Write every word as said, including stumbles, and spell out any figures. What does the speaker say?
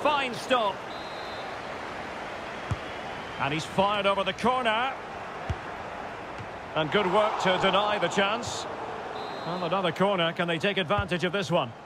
fine stop. And he's fired over the corner. And good work to deny the chance. Well, another corner. Can they take advantage of this one?